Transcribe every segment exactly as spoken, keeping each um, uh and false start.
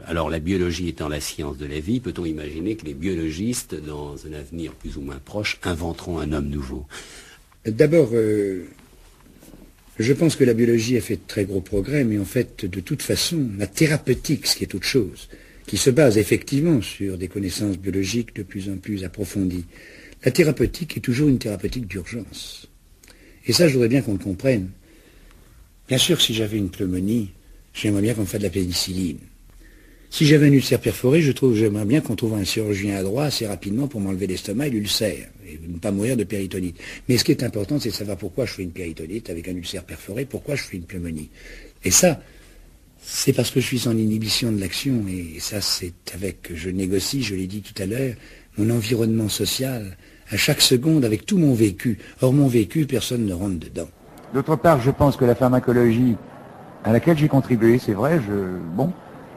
Alors la biologie étant la science de la vie, peut-on imaginer que les biologistes, dans un avenir plus ou moins proche, inventeront un homme nouveau? D'abord, euh, je pense que la biologie a fait de très gros progrès, mais en fait, de toute façon, la thérapeutique, ce qui est autre chose, qui se base effectivement sur des connaissances biologiques de plus en plus approfondies, la thérapeutique est toujours une thérapeutique d'urgence. Et ça, je voudrais bien qu'on le comprenne. Bien sûr, si j'avais une pneumonie, j'aimerais bien qu'on me fasse de la pénicilline. Si j'avais un ulcère perforé, je trouve, j'aimerais bien qu'on trouve un chirurgien adroit assez rapidement pour m'enlever l'estomac et l'ulcère, et ne pas mourir de péritonite. Mais ce qui est important, c'est de savoir pourquoi je fais une péritonite avec un ulcère perforé, pourquoi je fais une pneumonie. Et ça, c'est parce que je suis en inhibition de l'action, et ça, c'est avec, je négocie, je l'ai dit tout à l'heure, mon environnement social, à chaque seconde, avec tout mon vécu. Or, mon vécu, personne ne rentre dedans. D'autre part, je pense que la pharmacologie, à laquelle j'ai contribué, c'est vrai, je, bon,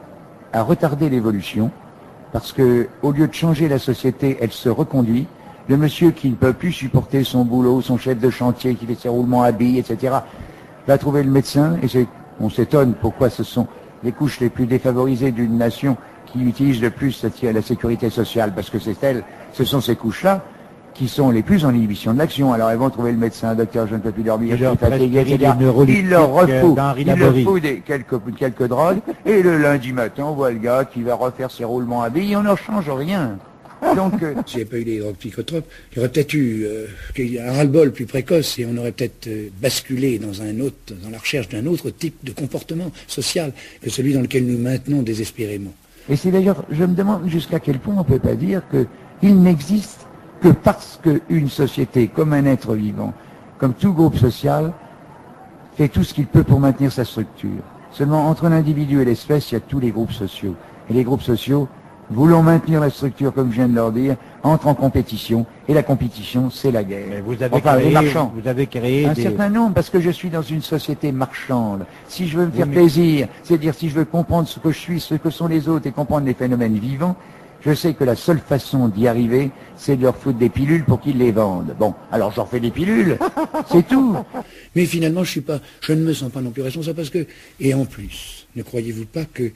a retardé l'évolution, parce que, au lieu de changer la société, elle se reconduit. Le monsieur qui ne peut plus supporter son boulot, son chef de chantier, qui fait ses roulements à billes, et cetera, va trouver le médecin, et c'est, on s'étonne pourquoi ce sont les couches les plus défavorisées d'une nation qui utilisent le plus la sécurité sociale, parce que c'est elles, ce sont ces couches-là qui sont les plus en inhibition de l'action. Alors elles vont trouver le médecin, docteur, je ne peux plus dormir, je suis fatigué, et cetera. Il leur refout, il leur fout des, quelques, quelques drogues, et le lundi matin, on voit le gars qui va refaire ses roulements à billes, et on ne change rien. Donc, euh... s'il n'y avait pas eu les drogues psychotropes, il y aurait peut-être eu euh, un ras-le-bol plus précoce, et on aurait peut-être euh, basculé dans un autre, dans la recherche d'un autre type de comportement social que celui dans lequel nous maintenons désespérément. Et c'est d'ailleurs, je me demande jusqu'à quel point on ne peut pas dire qu'il n'existe que parce qu'une société, comme un être vivant, comme tout groupe social, fait tout ce qu'il peut pour maintenir sa structure. Seulement, entre l'individu et l'espèce, il y a tous les groupes sociaux. Et les groupes sociaux, voulant maintenir la structure, comme je viens de leur dire, entrent en compétition. Et la compétition, c'est la guerre. Mais vous avez enfin, créé, les marchands. Vous avez créé un des... certain nombre, parce que je suis dans une société marchande. Si je veux me faire oui, mais... plaisir, c'est-à-dire si je veux comprendre ce que je suis, ce que sont les autres et comprendre les phénomènes vivants, je sais que la seule façon d'y arriver, c'est de leur foutre des pilules pour qu'ils les vendent. Bon, alors j'en fais des pilules, c'est tout. Mais finalement, je suis pas, je ne me sens pas non plus responsable parce que, et en plus, ne croyez-vous pas que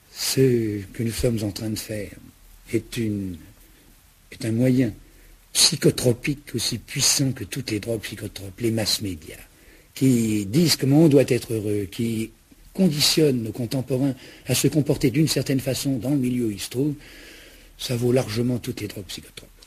ce que nous sommes en train de faire est une, est un moyen psychotropique aussi puissant que toutes les drogues psychotropes, les masses médias, qui disent comment on doit être heureux, qui conditionnent nos contemporains à se comporter d'une certaine façon dans le milieu où ils se trouvent. Ça vaut largement toutes les drogues psychotropes.